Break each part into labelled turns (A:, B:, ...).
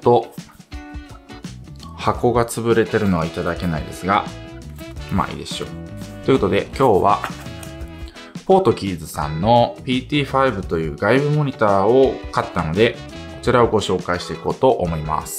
A: と箱が潰れてるのはいただけないですが、まあいいでしょう。ということで今日はポートキーズさんの PT5 という外部モニターを買ったので、こちらをご紹介していこうと思います。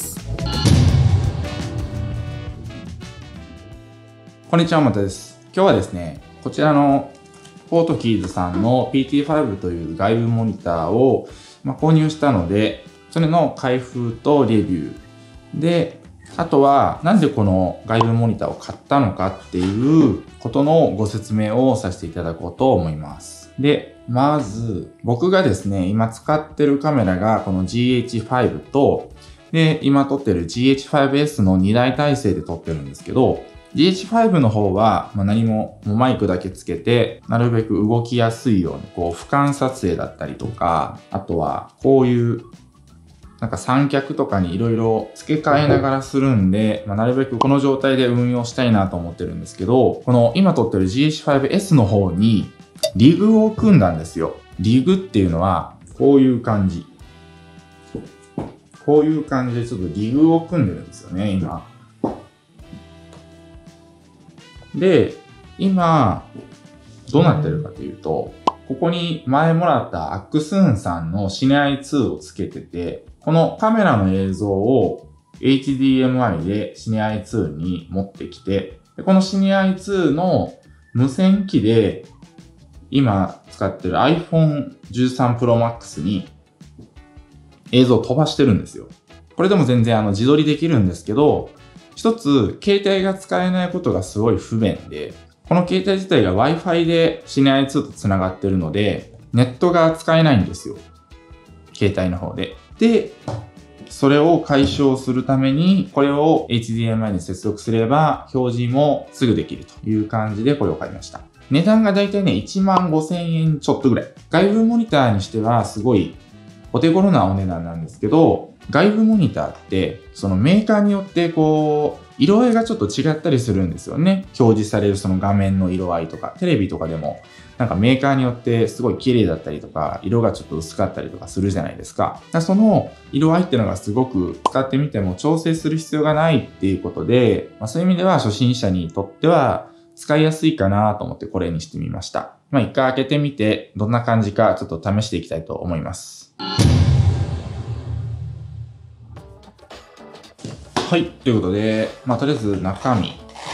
A: こんにちは、またです。今日はですね、こちらのポートキーズさんの PT5 という外部モニターを購入したので、それの開封とレビューで、あとはなんでこの外部モニターを買ったのかっていうことのご説明をさせていただこうと思います。で、まず僕がですね、今使ってるカメラがこの GH5 と、で、今撮ってる GH5S の2台体制で撮ってるんですけど、GH5 の方は何もマイクだけつけて、なるべく動きやすいように、俯瞰撮影だったりとか、あとはこういう三脚とかにいろいろ付け替えながらするんで、なるべくこの状態で運用したいなと思ってるんですけど、この今撮ってる GH5S の方にリグを組んだんですよ。リグっていうのはこういう感じ。こういう感じでちょっとリグを組んでるんですよね、今。で、今、どうなってるかというと、ここに前もらったアックスーンさんのシネアイ2をつけてて、このカメラの映像を HDMI でシネアイ2に持ってきて、このシネアイ2の無線機で今使ってる iPhone 13 Pro Max に映像を飛ばしてるんですよ。これでも全然自撮りできるんですけど、一つ携帯が使えないことがすごい不便で、この携帯自体が Wi-Fi でシネアイ2と繋がってるので、ネットが使えないんですよ。携帯の方で。で、それを解消するために、これを HDMI に接続すれば、表示もすぐできるという感じでこれを買いました。値段がだいたいね、15,000円ちょっとぐらい。外部モニターにしてはすごいお手頃なお値段なんですけど、外部モニターって、そのメーカーによって色合いがちょっと違ったりするんですよね。表示されるその画面の色合いとか、テレビとかでもメーカーによってすごい綺麗だったりとか、色がちょっと薄かったりとかするじゃないですか。その色合いっていうのがすごく使ってみても調整する必要がないっていうことで、そういう意味では初心者にとっては使いやすいかなと思ってこれにしてみました。一回開けてみてどんな感じかちょっと試していきたいと思います。はい。ということで、とりあえず中身。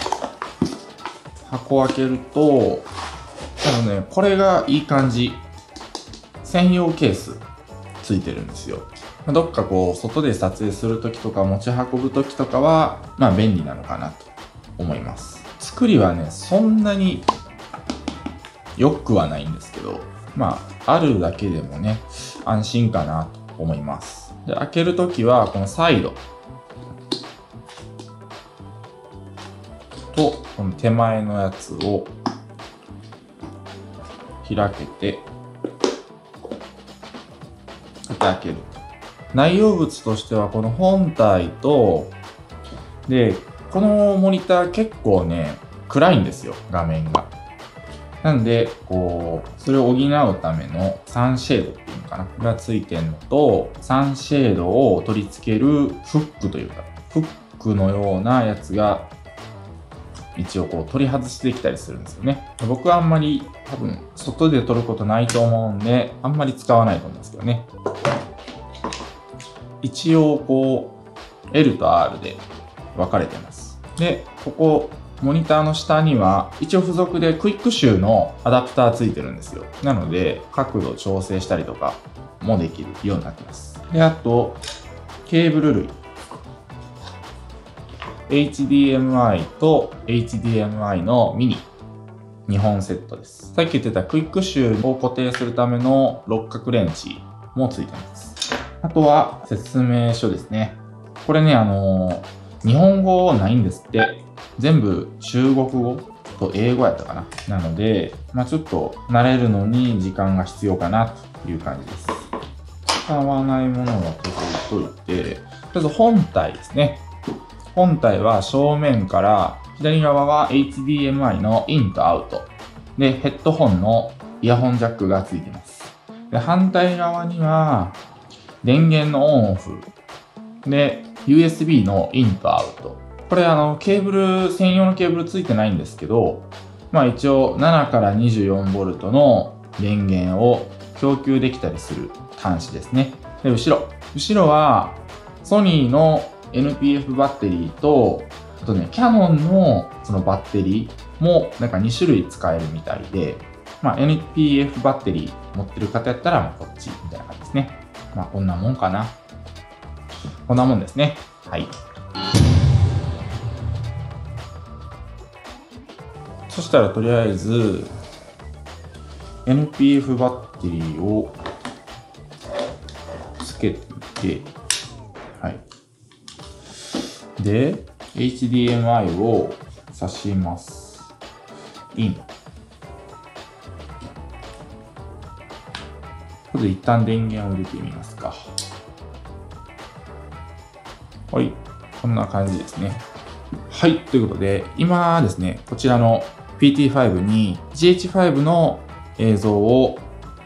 A: 箱を開けると、これがいい感じ。専用ケースついてるんですよ。どっか外で撮影するときとか持ち運ぶときとかは、便利なのかなと思います。作りはね、そんなに良くはないんですけど、あるだけでもね、安心かなと思います。で、開けるときは、このサイド。と、この手前のやつを開けて、開ける。内容物としてはこの本体と、で、このモニター結構ね、暗いんですよ、画面が。なんで、それを補うためのサンシェードっていうのかながついてるのと、サンシェードを取り付けるフックというか、フックのようなやつが一応取り外しできたりするんですよね。僕はあんまり多分外で撮ることないと思うんで、あんまり使わないと思うんですけどね。一応L と R で分かれてます。で、ここモニターの下には一応付属でクイックシューのアダプターついてるんですよ。なので角度調整したりとかもできるようになってます。で、あとケーブル類。HDMI と HDMI のミニ2本セットです。さっき言ってたクイックシューを固定するための六角レンチもついてます。あとは説明書ですね。これね、日本語ないんですって。全部中国語と英語やったかな。なので、ちょっと慣れるのに時間が必要かなという感じです。使わないものは取っておいて、まず本体ですね。本体は正面から左側は HDMI のインとアウト。で、ヘッドホンのイヤホンジャックがついています。で、反対側には電源のオンオフで、USB のインとアウト。これケーブル、専用のケーブルついてないんですけど、まあ一応7から 24V の電源を供給できたりする端子ですね。で、後ろはソニーの NPF バッテリーと、あとね、キヤノンのそのバッテリーもなんか2種類使えるみたいで、まあ NPF バッテリー持ってる方やったらまあこっちみたいな感じですね。まあこんなもんかな。こんなもんですね。はい。そしたらとりあえず NPF バッテリーをつけてみて、はい。で、HDMI を挿します。イン。ここで一旦電源を入れてみますか。はい。こんな感じですね。はい。ということで、今ですね、こちらの PT5 に GH5 の映像を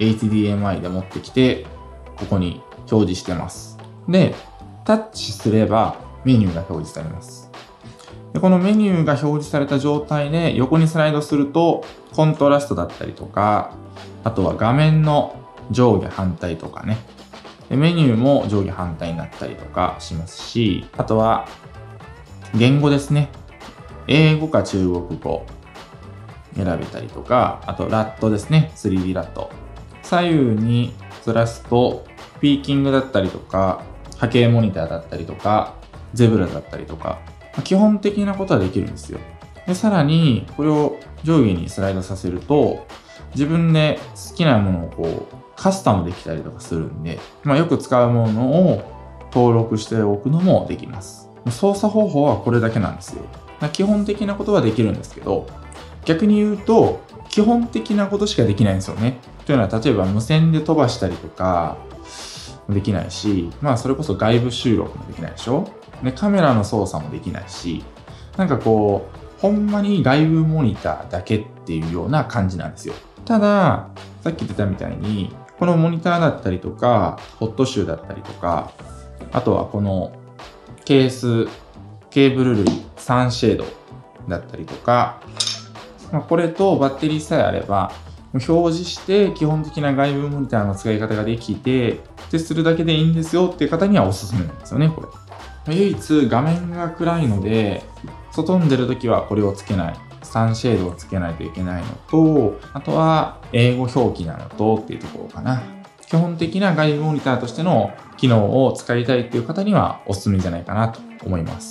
A: HDMI で持ってきて、ここに表示してます。で、タッチすればメニューが表示されます。で、このメニューが表示された状態で横にスライドすると、コントラストだったりとか、あとは画面の上下反対とかね。で、メニューも上下反対になったりとかしますし、あとは言語ですね。英語か中国語選べたりとか、あとラットですね。3D ラット。左右にずらすと、ピーキングだったりとか、波形モニターだったりとか、ゼブラだったりとか、基本的なことはできるんですよ。で、さらに、これを上下にスライドさせると、自分で好きなものをこう、カスタムできたりとかするんで、よく使うものを登録しておくのもできます。操作方法はこれだけなんですよ。基本的なことはできるんですけど、逆に言うと、基本的なことしかできないんですよね。というのは、例えば無線で飛ばしたりとか、できないし、それこそ外部収録もできないでしょ。で、カメラの操作もできないし、なんかこう、ほんまに外部モニターだけっていうような感じなんですよ。ただ、さっき言ってたみたいに、このモニターだったりとか、ホットシューだったりとか、あとはこのケース、ケーブル類、サンシェードだったりとか、これとバッテリーさえあれば、表示して基本的な外部モニターの使い方ができて、するだけでいいんですよっていう方にはおすすめなんですよね、これ。唯一画面が暗いので、外に出るときはこれをつけない。サンシェードをつけないといけないのと、あとは英語表記なのとっていうところかな。基本的な外部モニターとしての機能を使いたいっていう方にはおすすめじゃないかなと思います。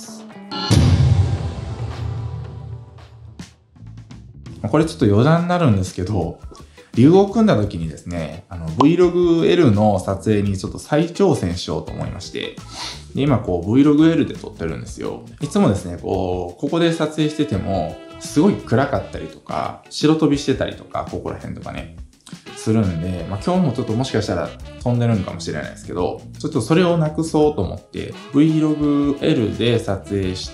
A: これちょっと余談になるんですけど、リュウを組んだ時にですね、Vlog-L の撮影にちょっと再挑戦しようと思いまして、で今Vlog-L で撮ってるんですよ。いつもですね、ここで撮影してても、すごい暗かったりとか、白飛びしてたりとか、ここら辺とかね、するんで、今日もちょっともしかしたら飛んでるんかもしれないですけど、ちょっとそれをなくそうと思って、Vlog-L で撮影して、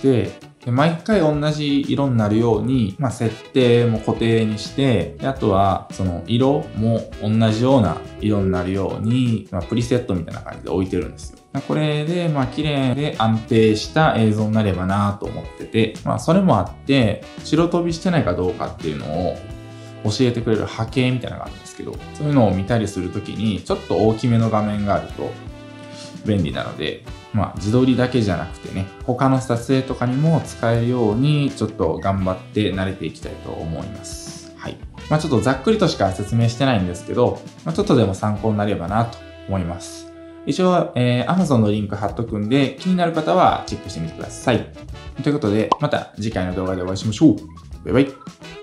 A: で毎回同じ色になるように、設定も固定にして、であとはその色も同じような色になるように、プリセットみたいな感じで置いてるんですよ。これで、綺麗で安定した映像になればなと思ってて、それもあって、白飛びしてないかどうかっていうのを教えてくれる波形みたいなのがあるんですけど、そういうのを見たりするときに、ちょっと大きめの画面があると便利なので、自撮りだけじゃなくてね、他の撮影とかにも使えるように、ちょっと頑張って慣れていきたいと思います。はい。ちょっとざっくりとしか説明してないんですけど、ちょっとでも参考になればなと思います。一応、Amazon のリンク貼っとくんで、気になる方はチェックしてみてください。ということで、また次回の動画でお会いしましょう。バイバイ。